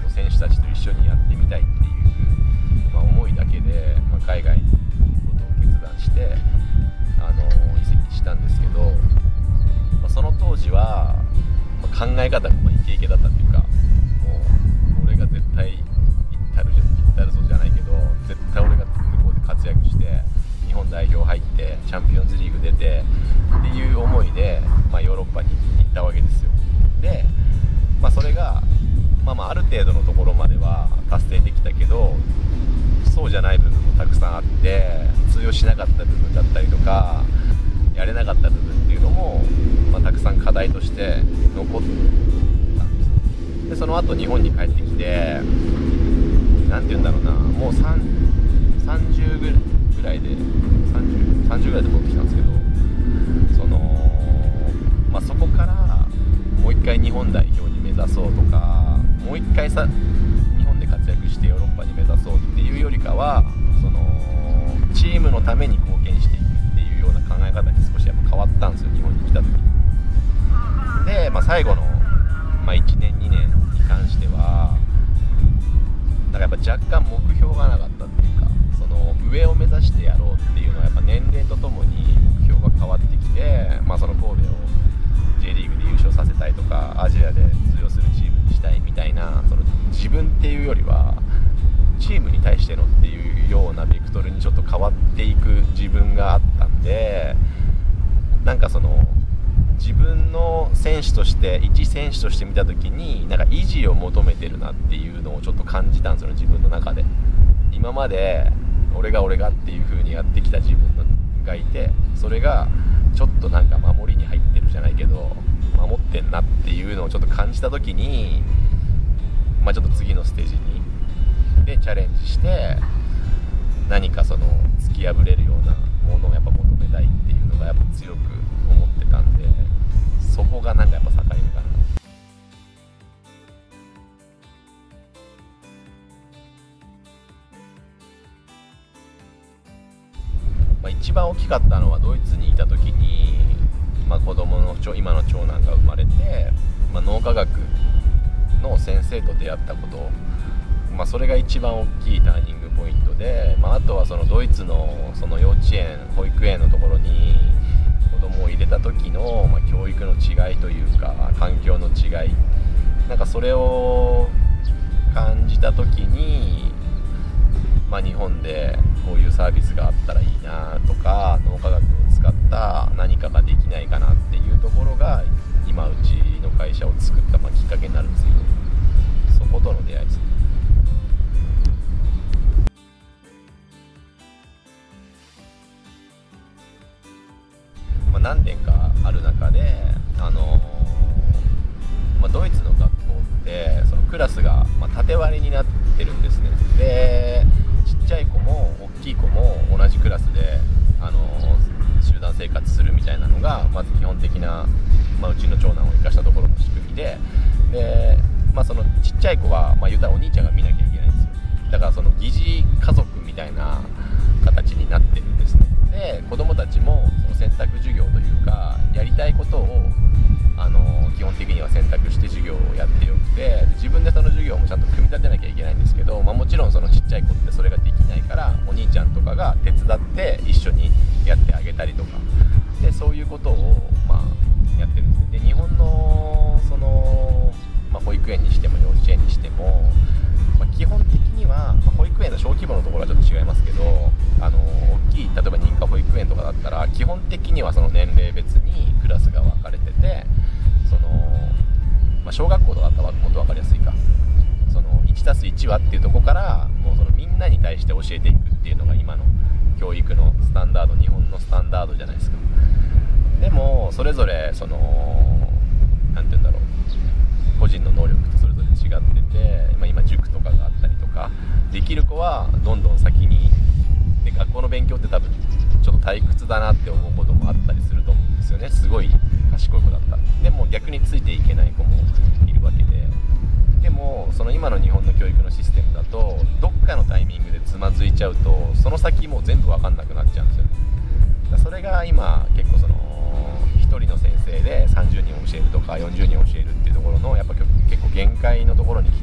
の選手たちと一緒にやってみたいっていう、思いだけで、海外に行くことを決断して移籍したんですけど、その当時は、考え方がイケイケだったっていうか、もう俺が絶対行ったるぞじゃないけど、絶対俺が向こうで活躍して日本代表入ってチャンピオンズリーグ出てっていう思いで、ヨーロッパに行ったわけですよ。で、それが、ある程度のところまでは達成できたけど、そうじゃない部分もたくさんあって、通用しなかった部分だったりとか、やれなかった部分っていうのも、たくさん課題として残ったんです。でその後日本に帰ってきて、なんて言うんだろうな、もう30ぐらいで30ぐらいで戻ってきたんですけど、そこからもう一回日本代表に目指そうとか、もう一回日本で活躍してヨーロッパに目指そうっていうよりかは、チームのために貢献していくっていうような考え方に少しやっぱ変わったんですよ、日本に来た時に。で、最後の、1年2年に関してはやっぱ若干目標がなかったっていうか、上を目指してやろうっていうのはやっぱ年齢とともに目標が変わってきて、その神戸を J リーグで優勝させたいとか、アジアで通用するチームにしたいみたいな、自分っていうよりはチームに対してのっていうようなベクトルにちょっと変わっていく自分があったんで、自分の選手として一選手として見た時に維持を求めてるなっていうのをちょっと感じたんですよね、自分の中で。今まで俺がっていう風にやってきた自分がいて、それがちょっと守りに入ってるじゃないけど守ってんなっていうのをちょっと感じた時に、ちょっと次のステージでチャレンジして、何か突き破れるようなものをやっぱ求めたいっていうのがやっぱ強く思ってたんで、そこがやっぱ境目かな。一番大きかったのはドイツにいた時に、子供の今の長男が生まれて、脳科学の先生と出会ったこと、それが一番大きいターニングポイントで、あとはドイツの幼稚園保育園のところに子供を入れた時の、教育の違いというか環境の違い、それを感じた時に、日本でこういうサービスがあったらいいなとか、脳科学を使った何かができないかなっていうところが今うちの会社を作ったきっかけになるんですけど、そことの出会いですね。何点かある中で、ドイツの学校ってクラスが縦割りになってるんですね。で、ちっちゃい子も大きい子も同じクラスで集団生活するみたいなのがまず基本的な、うちの長男を生かしたところの仕組みで、ちっちゃい子は、言うたらお兄ちゃんが見なきゃいけないんですよ。だから疑似家族みたいな形になってるんですね。で、子供たちも選択授業というか、やりたいことを基本的には選択して授業をやってよくて、自分でその授業もちゃんと組み立てなきゃいけないんですけど、もちろんちっちゃい子ってそれができないから、お兄ちゃんとかが手伝って一緒にやってあげたりとかで、そういうことをやってるんですね。で、日本の保育園にしても幼稚園にしても、基本的には、保育園の小規模のところはちょっと違いますけど、大きい例えば認可保育園とかだったら基本的には年齢別にクラスが分かれてて、小学校とかだったらもっと分かりやすいか、1+1 はっていうところからもうみんなに対して教えていくっていうのが今の教育のスタンダード、日本のスタンダードじゃないですか。でもそれぞれなんて言うんだろう、個人の能力とそれぞれ違ってて、今塾とかがあったりとかできる子はどんどん先にで、学校の勉強って多分ちょっと退屈だなって思うこともあったりすると思うんですよね。すごい賢い子だったら。でも逆についていけない子もいるわけで、でも今の日本の教育のシステムだとどっかのタイミングでつまずいちゃうと、その先もう全部分かんなくなっちゃうんですよね。それが今結構1人の先生で30人教えるとか40人教えるっていうところのやっぱ結構限界のところに来